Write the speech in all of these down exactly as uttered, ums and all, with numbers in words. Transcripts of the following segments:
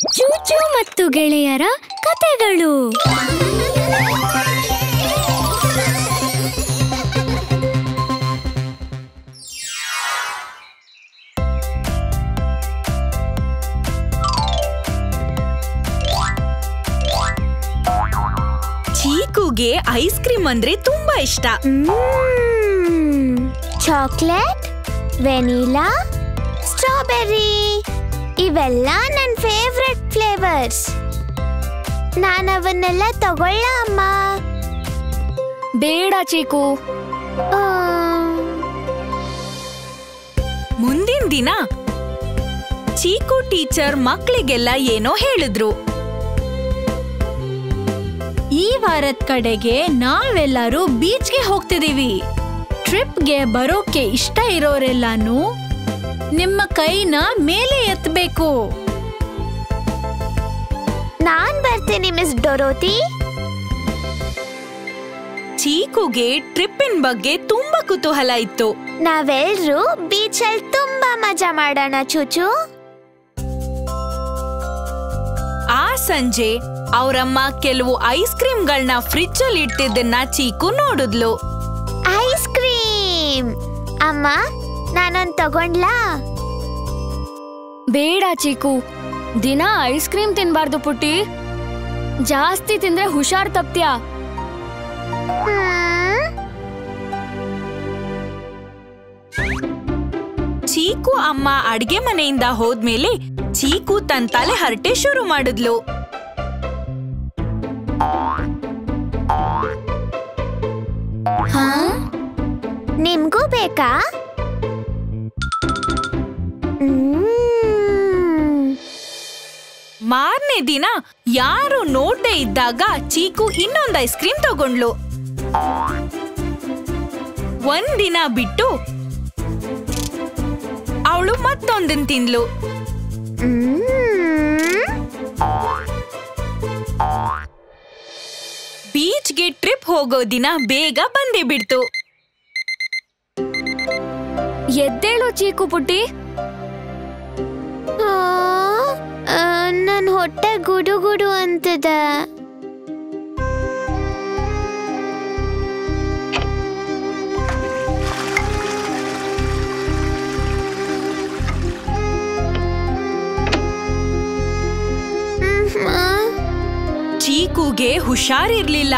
ಚೂಚು ಮತ್ತು ಗೆಳೆಯರ ಕತೆಗಳು. ಚೀಕುಗೆ ಐಸ್ ಕ್ರೀಮ್ ಅಂದ್ರೆ ತುಂಬಾ ಇಷ್ಟ. ಚಾಕ್ಲೇಟ್, ವೆನಿಲಾ, ಸ್ಟ್ರಾಬೆರ್ರಿ ಇವೆಲ್ಲ ನನ್ನ ಫೇವ್ರೆಟ್ ಫ್ಲೇವರ್ಸ್. ನಾನು ಅವನ್ನೆಲ್ಲ ತಗೊಳ್ಳ ಅಮ್ಮ? ಬೇಡ ಚೀಕು. ಮುಂದಿನ ದಿನ ಚೀಕು ಟೀಚರ್ ಮಕ್ಕಳಿಗೆಲ್ಲ ಏನೋ ಹೇಳಿದ್ರು. ಈ ವಾರದ ಕಡೆಗೆ ನಾವೆಲ್ಲರೂ ಬೀಚ್ಗೆ ಹೋಗ್ತಿದೀವಿ. ಟ್ರಿಪ್ಗೆ ಬರೋಕೆ ಇಷ್ಟ ಇರೋರೆಲ್ಲಾನು ನಿಮ್ಮ ಕೈನ ಮೇಲೆ ಎತ್ತಬೇಕು. ನಾನ್ ಬರ್ತೀನಿ ಮಿಸ್ ಡೊರೋತಿ. ಚೀಕುಗೆ ಟ್ರಿಪ್ಪಿನ ಬಗ್ಗೆ ತುಂಬಾ ಕುತೂಹಲ ಇತ್ತು. ನಾವೆಲ್ಲರೂ ಬೀಚಲ್ಲಿ ತುಂಬಾ ಮಜಾ ಮಾಡೋಣ ಚೂಚು. ಆ ಸಂಜೆ ಅವರಮ್ಮ ಕೆಲವು ಐಸ್ ಕ್ರೀಮ್ಗಳನ್ನ ಫ್ರಿಡ್ಜ್ ಅಲ್ಲಿ ಇಟ್ಟಿದ್ದನ್ನ ಚೀಕು ನೋಡಿದ್ಲು. ಐಸ್ ಕ್ರೀಮ್ ಅಮ್ಮ, ನಾನೊಂದ್ ತಗೊಂಡ್ಲಾ? ಬೇಡ ಚೀಕು, ದಿನ ಐಸ್ ಕ್ರೀಮ್ ತಿನ್ಬಾರ್ದು ಪುಟ್ಟಿ. ಜಾಸ್ತಿ ತಿಂದ್ರೆ ಹುಷಾರ್ ತಪ್ತ್ಯಾ. ಚೀಕು ಅಮ್ಮ ಅಡ್ಗೆ ಮನೆಯಿಂದ ಹೋದ್ಮೇಲೆ ಚೀಕು ತನ್ನ ತಲೆ ಹರಟೆ ಶುರು ಮಾಡಿದ್ಲು. ನಿಮ್ಗೂ ಬೇಕಾ? ಮಾರನೇ ದಿನ ಯಾರು ನೋಡ್ದೆ ಇದ್ದಾಗ ಚೀಕು ಇನ್ನೊಂದು ಐಸ್ ಕ್ರೀಮ್ ತಗೊಂಡ್ಲು. ಒಂದಿನ ಬಿಟ್ಟು ಅವಳು ಮತ್ತೊಂದನ್ ತಿಂದ್ಲು. ಬೀಚ್ಗೆ ಟ್ರಿಪ್ ಹೋಗೋ ದಿನ ಬೇಗ ಬಂದೇ ಬಿಡ್ತು. ಎದ್ದೇಳು ಚೀಕು ಪುಟ್ಟಿ. ನನ್ ಹೊಟ್ಟೆ ಗುಡು ಗುಡು ಅಂತದ. ಚೀಕುಗೆ ಹುಷಾರಿರ್ಲಿಲ್ಲ.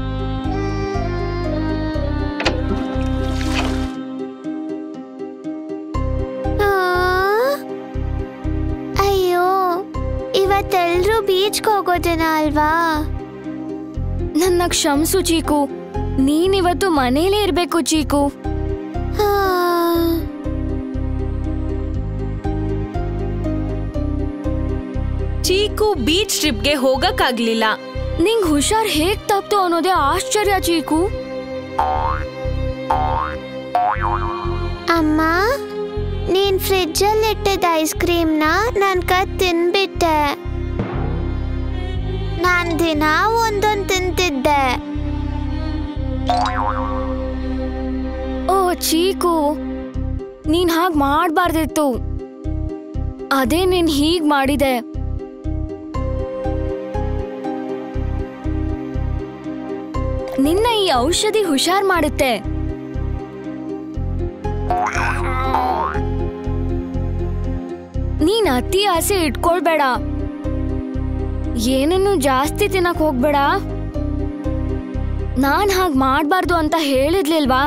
ಅಯ್ಯೋ, ಇವತ್ತೆಲ್ರೂ ಬೀಚ್ಗೆ ಹೋಗೋದಿನ ಅಲ್ವಾ? ನನ್ನ ಕ್ಷಮಿಸು ಚೀಕು, ನೀನಿವತ್ತು ಮನೇಲೇ ಇರ್ಬೇಕು ಚೀಕು. ಚೀಕು ಬೀಚ್ ಟ್ರಿಪ್ಗೆ ಹೋಗಕ್ಕಾಗ್ಲಿಲ್ಲ. ನಿಂಗ್ ಹುಷಾರ್ ಹೇಗ್ ತಪ್ತು ಅನ್ನೋದೇ ಆಶ್ಚರ್ಯ ಚೀಕು. ಅಮ್ಮ, ನೀನ್ ಫ್ರಿಡ್ಜ್ ಅಲ್ಲಿ ಇಟ್ಟಿದ್ದ ಐಸ್ ಕ್ರೀಮ್ನ ನನ್ ಕತ್ ತಿನ್ಬಿಟ್ಟೆ. ನಾನ್ ದಿನ ಒಂದೊಂದ್ ತಿಂತಿದ್ದೆ. ಓ ಚೀಕು, ನೀನ್ ಹಾಗ್ ಮಾಡ್ಬಾರ್ದಿತ್ತು. ಅದೇ ನೀನ್ ಹೀಗ್ ಮಾಡಿದೆ. ನಿನ್ನ ಈ ಔಷಧಿ ಹುಷಾರ್ ಮಾಡುತ್ತೆ. ನೀನ್ ಅತಿ ಆಸೆ ಇಟ್ಕೊಳ್ಬೇಡ. ಏನನ್ನು ಜಾಸ್ತಿ ತಿನ್ನಕ್ ಹೋಗ್ಬೇಡ. ನಾನ್ ಹಾಗ್ ಮಾಡ್ಬಾರ್ದು ಅಂತ ಹೇಳಿದ್ಲಿಲ್ವಾ?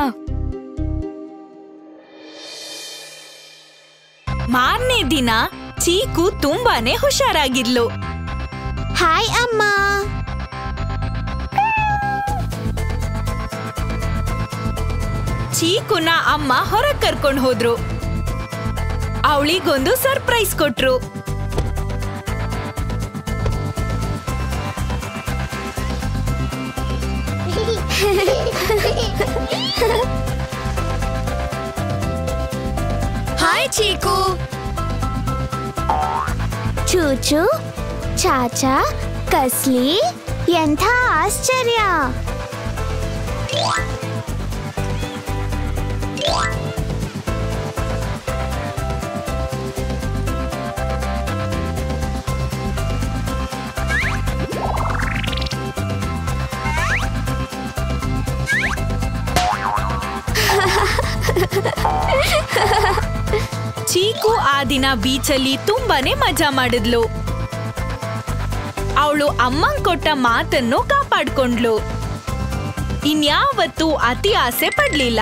ಮಾರನೇ ದಿನ ಚೀಕು ತುಂಬಾನೇ ಹುಷಾರಾಗಿದ್ಲು. ಹಾಯ್ ಅಮ್ಮ. ಚೀಕುನ ಅಮ್ಮ ಹೊರಗ್ ಕರ್ಕೊಂಡು ಹೋದ್ರು. ಅವಳಿಗೊಂದು ಸರ್ಪ್ರೈಸ್ ಕೊಟ್ರು. ಹಾಯ್ ಚೀಕು. ಚೂಚು, ಚಾಚಾ, ಕಸ್ಲಿ, ಎಂಥ ಆಶ್ಚರ್ಯ. ಚೀಕು ಆ ದಿನ ಬೀಚಲ್ಲಿ ತುಂಬಾನೇ ಮಜಾ ಮಾಡಿದ್ಲು. ಅವಳು ಅಮ್ಮಂಗ್ ಕೊಟ್ಟ ಮಾತನ್ನು ಕಾಪಾಡ್ಕೊಂಡ್ಲು. ಇನ್ಯಾವತ್ತೂ ಅತಿ ಆಸೆ ಪಡ್ಲಿಲ್ಲ.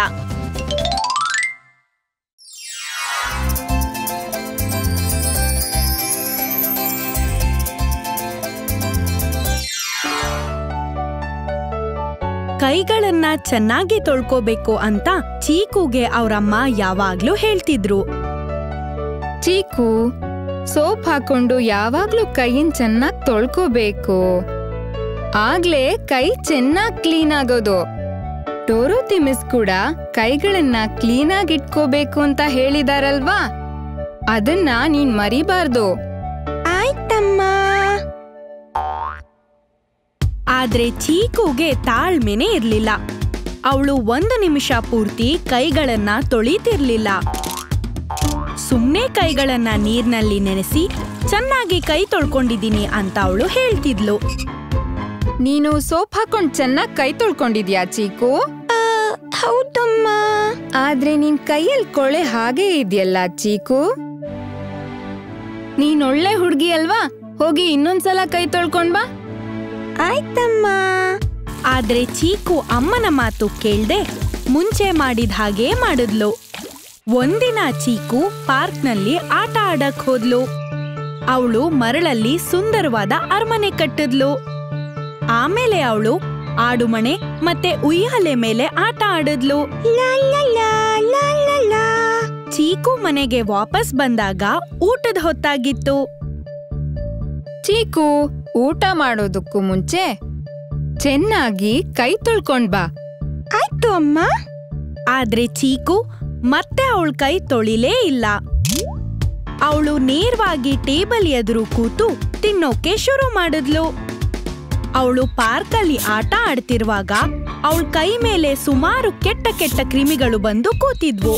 ಕೈಗಳನ್ನ ಚೆನ್ನಾಗಿ ತೊಳ್ಕೋಬೇಕು ಅಂತ ಚೀಕುಗೆ ಅವರಮ್ಮ ಯಾವಾಗ್ಲೂ ಹೇಳ್ತಿದ್ರು. ಚೀಕು, ಸೋಪ್ ಹಾಕೊಂಡು ಯಾವಾಗ್ಲೂ ಕೈಯನ್ ಚೆನ್ನಾಗ್ ತೊಳ್ಕೋಬೇಕು. ಆಗ್ಲೇ ಕೈ ಚೆನ್ನಾಗ್ ಕ್ಲೀನ್ ಆಗೋದು. ಡೋರೋತಿ ಮಿಸ್ ಕೂಡ ಕೈಗಳನ್ನ ಕ್ಲೀನಾಗಿ ಇಟ್ಕೋಬೇಕು ಅಂತ ಹೇಳಿದಾರಲ್ವಾ, ಅದನ್ನ ನೀನ್ ಮರಿಬಾರ್ದು. ಆಯ್ತಮ್ಮ. ಆದ್ರೆ ಚೀಕುಗೆ ತಾಳ್ಮೆನೆ ಇರ್ಲಿಲ್ಲ. ಅವಳು ಒಂದು ನಿಮಿಷ ಪೂರ್ತಿ ಕೈಗಳನ್ನ ತೊಳಿತಿರ್ಲಿಲ್ಲ. ಸುಮ್ನೆ ಕೈಗಳನ್ನ ನೀರ್ನಲ್ಲಿ ನೆನೆಸಿ ಚೆನ್ನಾಗಿ ಕೈ ತೊಳ್ಕೊಂಡಿದೀನಿ ಅಂತ ಅವಳು ಹೇಳ್ತಿದ್ಲು. ನೀನು ಸೋಪ್ ಹಾಕೊಂಡ್ ಚೆನ್ನಾಗ್ ಕೈ ತೊಳ್ಕೊಂಡಿದ್ಯಾ ಚೀಕು? ಹೌದಮ್ಮ. ಆದ್ರೆ ನಿನ್ ಕೈಯಲ್ಲಿ ಕೊಳೆ ಹಾಗೇ ಇದೆಯಲ್ಲ ಚೀಕು. ನೀನೊಳ್ಳೆ ಹುಡ್ಗಿ ಅಲ್ವಾ, ಹೋಗಿ ಇನ್ನೊಂದ್ಸಲ ಕೈ ತೊಳ್ಕೊಂಡ್ ಬಾ. ಆಯ್ತಮ್ಮ. ಆದ್ರೆ ಚೀಕು ಅಮ್ಮನ ಮಾತು ಕೇಳ್ದೆ ಮುಂಚೆ ಮಾಡಿದ ಹಾಗೇ ಮಾಡಿದ್ಲು. ಒಂದಿನ ಚೀಕು ಪಾರ್ಕ್ನಲ್ಲಿ ಆಟ ಆಡಕ್ ಹೋದ್ಲು. ಅವಳು ಮರಳಲ್ಲಿ ಸುಂದರವಾದ ಅರಮನೆ ಕಟ್ಟಿದ್ಲು. ಆಮೇಲೆ ಅವಳು ಆಡುಮಣೆ ಮತ್ತೆ ಉಯ್ಯಾಲೆ ಮೇಲೆ ಆಟ ಆಡಿದ್ಲು. ಚೀಕು ಮನೆಗೆ ವಾಪಸ್ ಬಂದಾಗ ಊಟದ ಹೊತ್ತಾಗಿತ್ತು. ಚೀಕು, ಊಟ ಮಾಡೋದಕ್ಕೂ ಮುಂಚೆ ಚೆನ್ನಾಗಿ ಕೈ ತೊಳ್ಕೊಂಡ್ ಬಾ. ಆಯ್ತು ಅಮ್ಮ. ಆದ್ರೆ ಚೀಕು ಮತ್ತೆ ಅವಳ ಕೈ ತೊಳಿಲೇ ಇಲ್ಲ. ಅವಳು ನೇರವಾಗಿ ಟೇಬಲ್ ಎದುರು ಕೂತು ತಿನ್ನೋಕೆ ಶುರು ಮಾಡಿದ್ಲು. ಅವಳು ಪಾರ್ಕಲ್ಲಿ ಆಟ ಆಡ್ತಿರುವಾಗ ಅವಳ ಕೈ ಮೇಲೆ ಸುಮಾರು ಕೆಟ್ಟ ಕೆಟ್ಟ ಕ್ರಿಮಿಗಳು ಬಂದು ಕೂತಿದ್ವು.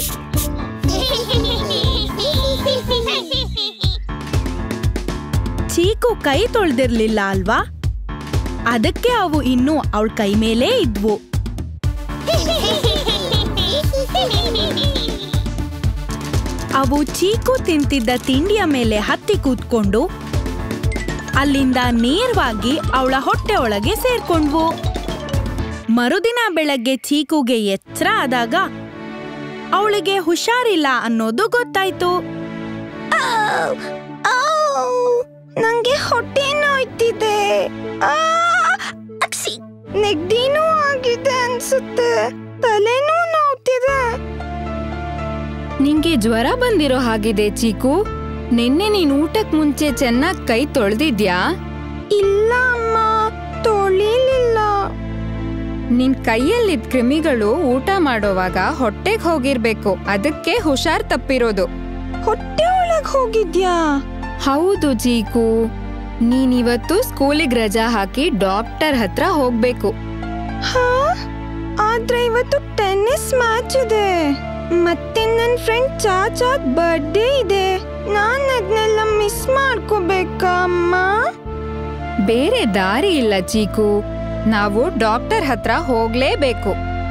ಚೀಕು ಕೈ ತೊಳ್ದಿರ್ಲಿಲ್ಲ ಅಲ್ವಾ, ಅದಕ್ಕೆ ಅವು ಇನ್ನೂ ಅವಳ ಕೈ ಮೇಲೇ ಇದ್ವು. ಅವು ಚೀಕು ತಿಂತಿದ್ದ ತಿಂಡಿಯ ಮೇಲೆ ಹತ್ತಿ ಕೂತ್ಕೊಂಡು ಅಲ್ಲಿಂದ ನೇರವಾಗಿ ಅವಳ ಹೊಟ್ಟೆ ಒಳಗೆ ಸೇರ್ಕೊಂಡ್ವು. ಮರುದಿನ ಬೆಳಗ್ಗೆ ಚೀಕುಗೆ ಎಚ್ಚರ ಆದಾಗ ಅವಳಿಗೆ ಹುಷಾರಿಲ್ಲ ಅನ್ನೋದು ಗೊತ್ತಾಯ್ತು. ನಂಗೆ ಹೊಟ್ಟೆ ನೋಯ್ತಿದೆ, ನೆಗಡಿನೂ ಆಗಿದೆ ಅನ್ಸುತ್ತೆ, ತಲೆನೂ ನೋವ್ತಿದೆ. ನಿಂಗೆ ಜ್ವರ ಬಂದಿರೋ ಹಾಗಿದೆ ಚೀಕು. ನಿನ್ನೆ ನೀನ್ ಊಟಕ್ ಮುಂಚೆ ಚೆನ್ನಾಗ್ ಕೈ ತೊಳ್ದಿದ್ಯಾ? ಇಲ್ಲ ಅಮ್ಮ, ತೊಳಿಲಿಲ್ಲ. ನಿನ್ ಕೈಯಲ್ಲಿದ್ ಕ್ರಿಮಿಗಳು ಊಟ ಮಾಡೋವಾಗ ಹೊಟ್ಟೆಗ್ ಹೋಗಿರ್ಬೇಕು, ಅದಕ್ಕೆ ಹುಷಾರ್ ತಪ್ಪಿರೋದು. ಹೊಟ್ಟೆ ಒಳಗ್ ಹೋಗಿದ್ಯಾ? ಹೌದು ಚೀಕು, ನೀನಿವತ್ತು ಸ್ಕೂಲಿಗ್ ರಜಾ ಹಾಕಿ ಡಾಕ್ಟರ್ ಹತ್ರ ಹೋಗ್ಬೇಕು. ಹಾ, ಆದ್ರೆ ಇವತ್ತು ಟೆನ್ನಿಸ್ ಮ್ಯಾಚ್ ಇದೆ, ಮತ್ತೆ ನನ್ ಫ್ರೆಂಡ್ ಚಾಚಾದ್ ಬರ್ಡೇ ಇದೆ. ನಾನ್ ಅದನ್ನೆಲ್ಲ ಮಿಸ್ ಮಾಡ್ಕೋಬೇಕಾ ಅಮ್ಮ? ಬೇರೆ ದಾರಿ ಇಲ್ಲ ಚೀಕು, ನಾವು ಡಾಕ್ಟರ್ ಹತ್ರ ಹೋಗ್ಲೇಬೇಕು.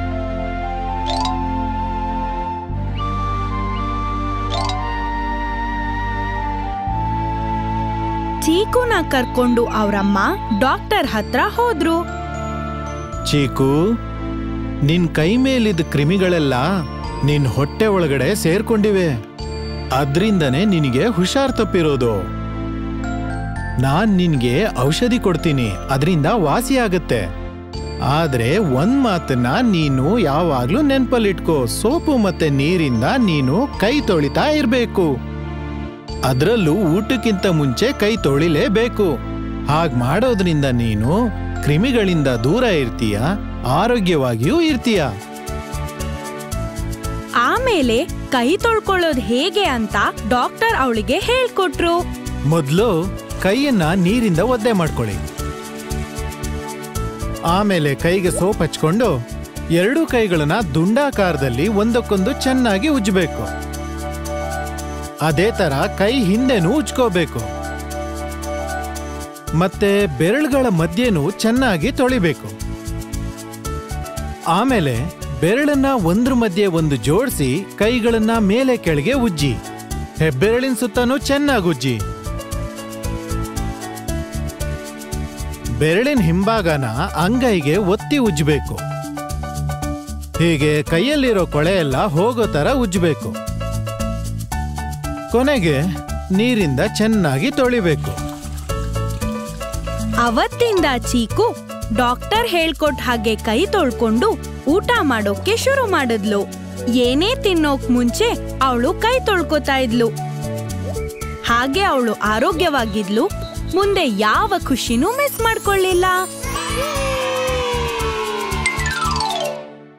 ಚೀಕುನ ಕರ್ಕೊಂಡು ಅವರಮ್ಮ ಡಾಕ್ಟರ್ ಹತ್ರ ಹೋದ್ರು. ಚೀಕು, ನಿನ್ ಕೈ ಮೇಲಿದ್ದ ಕ್ರಿಮಿಗಳೆಲ್ಲ ನಿನ್ ಹೊಟ್ಟೆ ಒಳಗಡೆ ಸೇರ್ಕೊಂಡಿವೆ. ಅದ್ರಿಂದನೇ ನಿನಗೆ ಹುಷಾರ್ ತಪ್ಪಿರೋದು. ನಾನ್ ನಿನ್ಗೆ ಔಷಧಿ ಕೊಡ್ತೀನಿ, ಅದರಿಂದ ವಾಸಿಯಾಗತ್ತೆ. ಆದ್ರೆ ಒಂದ್ ಮಾತನ್ನ ನೀನು ಯಾವಾಗ್ಲೂ ನೆನ್ಪಲ್ಲಿಟ್ಕೋ, ಸೋಪು ಮತ್ತೆ ನೀರಿಂದ ನೀನು ಕೈ ತೊಳಿತಾ ಇರ್ಬೇಕು. ಅದ್ರಲ್ಲೂ ಊಟಕ್ಕಿಂತ ಮುಂಚೆ ಕೈ ತೊಳಿಲೇಬೇಕು. ಹಾಗ್ ಮಾಡೋದ್ರಿಂದ ನೀನು ಕ್ರಿಮಿಗಳಿಂದ ದೂರ ಇರ್ತೀಯ, ಆರೋಗ್ಯವಾಗಿಯೂ ಇರ್ತೀಯ. ಆಮೇಲೆ ಕೈ ತೊಳ್ಕೊಳ್ಳೋದು ಹೇಗೆ ಅಂತ ಡಾಕ್ಟರ್ ಅವಳಿಗೆ ಹೇಳ್ಕೊಟ್ರು. ಮೊದ್ಲು ಕೈಯನ್ನ ನೀರಿಂದ ಒದ್ದೆ ಮಾಡ್ಕೊಳ್ಳಿ. ಆಮೇಲೆ ಕೈಗೆ ಸೋಪ್ ಹಚ್ಕೊಂಡು ಎರಡೂ ಕೈಗಳನ್ನ ದುಂಡಾಕಾರದಲ್ಲಿ ಒಂದಕ್ಕೊಂದು ಚೆನ್ನಾಗಿ ಉಜ್ಜಬೇಕು. ಅದೇ ತರ ಕೈ ಹಿಂದೆನೂ ಉಜ್ಕೋಬೇಕು. ಮತ್ತೆ ಬೆರಳುಗಳ ಮಧ್ಯೆನೂ ಚೆನ್ನಾಗಿ ತೊಳಿಬೇಕು. ಆಮೇಲೆ ಬೆರಳನ್ನ ಒಂದ್ರ ಮಧ್ಯೆ ಒಂದು ಜೋಡಿಸಿ ಕೈಗಳನ್ನ ಮೇಲೆ ಕೆಳಗೆ ಉಜ್ಜಿ. ಹೆಬ್ಬೆರಳಿನ ಸುತ್ತನೂ ಚೆನ್ನಾಗಿ ಉಜ್ಜಿ. ಬೆರಳಿನ ಹಿಂಭಾಗನ ಅಂಗೈಗೆ ಒತ್ತಿ ಉಜ್ಜಬೇಕು. ಹೀಗೆ ಕೈಯಲ್ಲಿರೋ ಕೊಳೆ ಎಲ್ಲ ಹೋಗೋ ತರ ಉಜ್ಜಬೇಕು. ಕೊನೆಗೆ ನೀರಿಂದ ಚೆನ್ನಾಗಿ ತೊಳಿಬೇಕು. ಅವತ್ತಿಂದ ಚೀಕು ಡಾಕ್ಟರ್ ಹೇಳ್ಕೊಟ್ ಹಾಗೆ ಕೈ ತೊಳ್ಕೊಂಡು ಊಟ ಮಾಡೋಕೆ ಶುರು ಮಾಡಿದ್ಲು. ಏನೇ ತಿನ್ನೋಕ್ ಮುಂಚೆ ಅವಳು ಕೈ ತೊಳ್ಕೊತಾ ಇದ್ಲು. ಹಾಗೆ ಅವಳು ಆರೋಗ್ಯವಾಗಿದ್ಲು. ಮುಂದೆ ಯಾವ ಖುಷಿನೂ ಮಿಸ್ ಮಾಡ್ಕೊಳ್ಳಿಲ್ಲ.